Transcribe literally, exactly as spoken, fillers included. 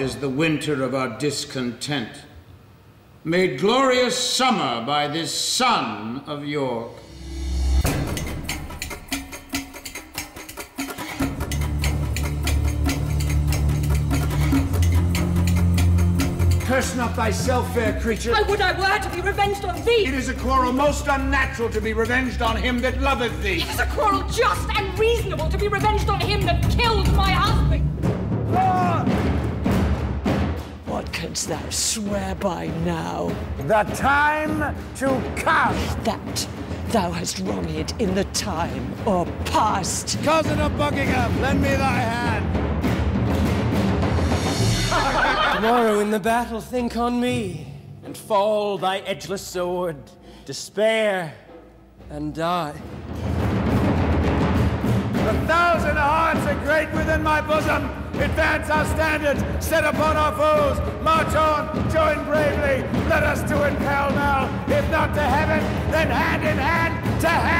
is the winter of our discontent, made glorious summer by this son of York. Curse not thyself, fair creature. I would I were to be revenged on thee. It is a quarrel most unnatural to be revenged on him that loveth thee. It is a quarrel just and reasonable to be revenged on him that killed my husband. Ah! What canst thou swear by now? The time to come. That thou hast wronged in the time or past. Cousin of Buckingham, lend me thy hand. Tomorrow in the battle think on me, and fall thy edgeless sword, despair, and die. A thousand hearts are great within my bosom. Advance our standards, set upon our foes. March on, join bravely. Let us do it pell-mell. If not to heaven, then hand in hand to heaven.